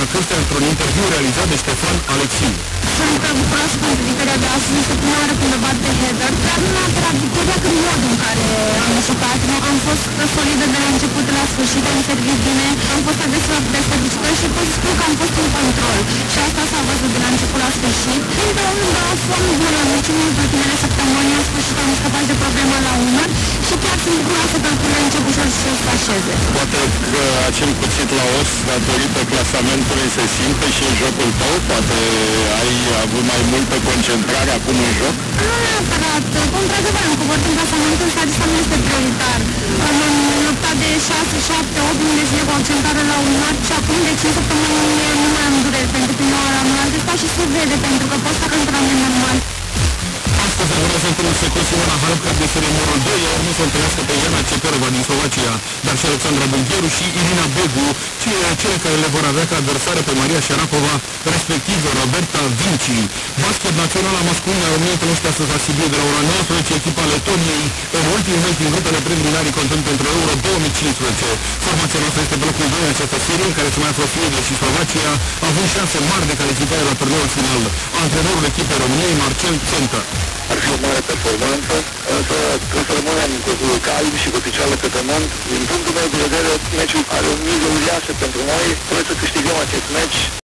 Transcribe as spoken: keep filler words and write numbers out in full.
creștere într-un interviu realizat de Ștefan Alexiu. Sunt bucuroasă pentru victoria de astăzi, este prima oară când bat pe header, dar nu neapărat victoria când modul în care am jucat. Am fost solidă de la început la sfârșit, am servit bine, am fost agresiv de servicită și pot spune că am fost în control. Și asta s-a văzut de la început la sfârșit. Fiind o undă foarte bună, mulțumim în ultimele săptămâni, în sfârșit am scăpat de problema la umăr și chiar sunt bucuroasă că lucrurile încep ușor să se așeze. Poate că acel cuțit la os, datorită clasamentului, se simte și în jocul tău? Poate ai avut mai multă concentrare acum în joc? Nu neapărat. Într-adevăr, în coborând clasamentul, statista nu este prioritar. Am luptat de șase, șapte, opt luni de zile concentrare la un match și acum de cinci săptămâni nu mai am dureri pentru prima oară. Am atestat și se vede, pentru că pot să fac antrenament normal. Astăzi urmează întâlnirea se cu Simona Halep, care este numărul doi, iar urmă să întâlnească pe Iana Ceperova din Slovacia, dar și Alexandra Bulgheru și Irina Begu, cele care le vor avea ca adversare pe Maria Șarapova, respectiv Roberta Vinci. Basket național masculin a României întâlnește astăzi la Sibiu de la ora nouăsprezece, echipa Letoniei, în ultimul meci din grupele preliminare contând pentru Euro două mii cincisprezece. Formația noastră este pe locul doi în această serie, în care se mai află Suedia și Slovacia, având șanse mari de calificare la turneul final. Antrenorul echipei României, Marcel Țentă. Ar fi o mare performanță, însă trebuie să rămânem cu calmi și cu picioarele pe pământ. Din punctul meu de vedere, meciul are o miză uriașă pentru noi, trebuie să câștigăm acest meci.